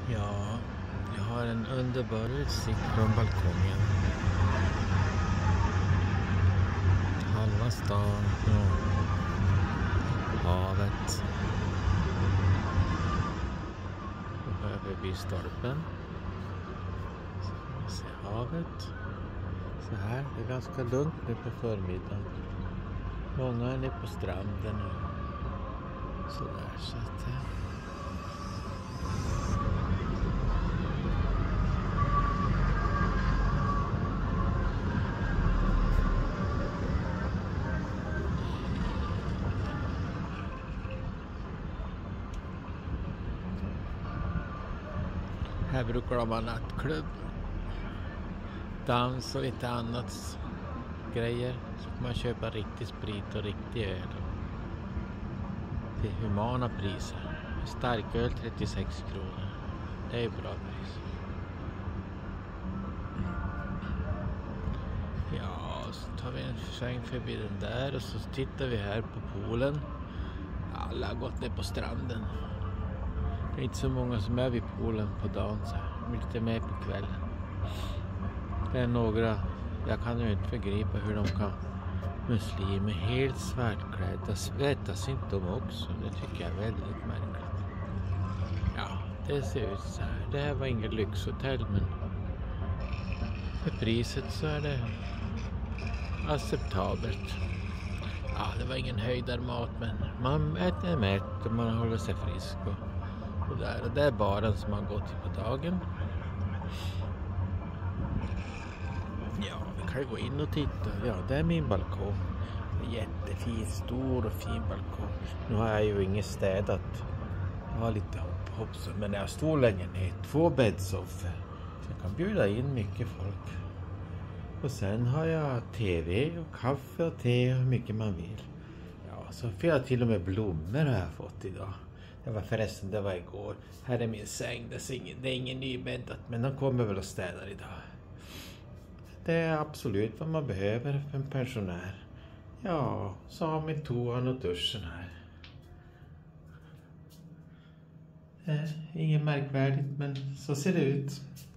Ja, jag har en underbar utsikt från balkongen. Halva stan, havet. Och över bystolpen. Så kan vi se havet. Så här, det är ganska lugnt nu på förmiddagen. Många är nere på stranden nu. Så där, så att... Här brukar de ha nattklubb, dans och lite annat grejer. Så får man köpa riktig sprit och riktig öl. Till humana priser. Starköl 36 kronor. Det är bra pris. Ja, så tar vi en sväng förbi den där och så tittar vi här på poolen. Alla har gått ner på stranden. Det är inte så många som är vid poolen på dagen, så här. Lite mer på kvällen. Det är några, jag kan ju inte förgripa hur de kan, muslimer helt svartklädda, svettas inte de också? Det tycker jag är väldigt märkligt. Ja, det ser ut så här. Det här var inget lyxhotell, men för priset så är det acceptabelt. Ja, det var ingen höjdarmat, men man äter mätt och man håller sig frisk och där. Och det är baren som man går till på dagen. Ja, vi kan gå in och titta. Ja, det är min balkong. Jättefin, stor och fin balkong. Nu har jag ju inget städat. Jag har lite hopp, men jag har stor lägenhet. 2 bäddsoffor. Så jag kan bjuda in mycket folk. Och sen har jag tv och kaffe och te och hur mycket man vill. Ja, så får jag till och med blommor har jag fått idag. Det var igår. Här är min säng. Det är ingen nybäddat, men de kommer väl att städa idag. Det är absolut vad man behöver för en pensionär. Ja, så har vi toan och duschen här. Inget märkvärdigt, men så ser det ut.